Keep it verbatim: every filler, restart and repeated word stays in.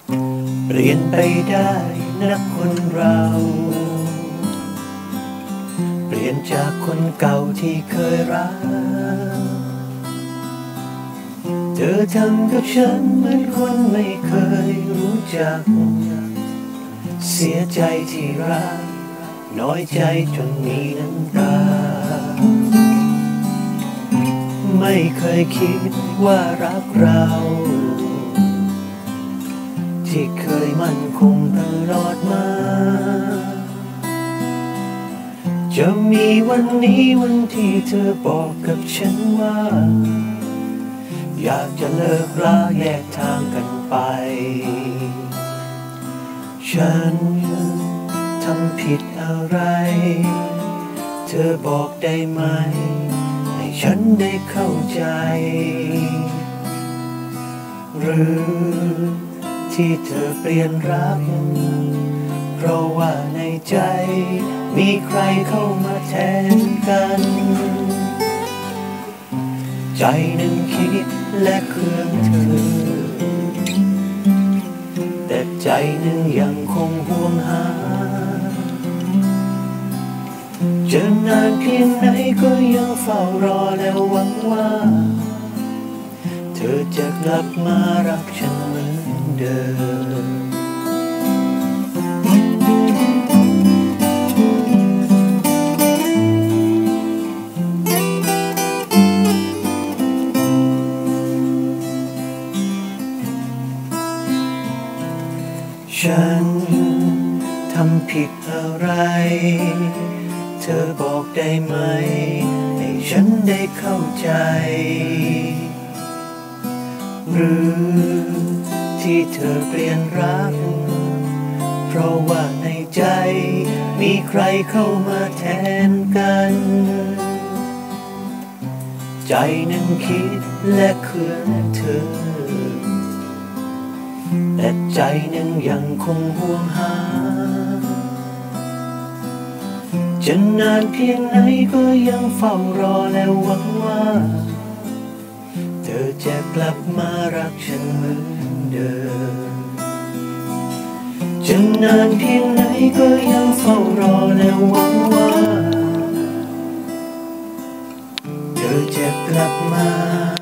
เปลี่ยนไปได้นะคนเราเปลี่ยนจากคนเก่าที่เคยรักเธอทำกับฉันเหมือนคนไม่เคยรู้จักเสียใจที่รักน้อยใจจนมีน้ำตาไม่เคยคิดว่ารักเราที่เคยมั่นคงตลอดมาจะมีวันนี้วันที่เธอบอกกับฉันว่าอยากจะเลิกราแยกทางกันไปฉันทำผิดอะไรเธอบอกได้ไหมให้ฉันได้เข้าใจหรือที่เธอเปลี่ยนรักเพราะว่าในใจมีใครเข้ามาแทนกันใจหนึ่งคิดและเครื่องเธอแต่ใจหนึ่งยังคงห่วงหาจะนานเพียงไหนก็ยังเฝ้ารอและหวังว่าเธอจะกลับมารักฉันเหมือนเดิมฉันทำผิดอะไรเธอบอกได้ไหมให้ฉันได้เข้าใจหรือที่เธอเปลี่ยนรักเพราะว่าในใจมีใครเข้ามาแทนกันใจหนึ่งคิดและเคืองเธอแต่ใจหนึ่งยังคงห่วงหาจะนานเพียงไหนก็ยังเฝ้ารอและหวังว่าเธอจะกลับมารักฉันเหมือนเดิมจะนานเพียงไหนก็ยังเฝ้ารอและหวังว่าเธอจะกลับมา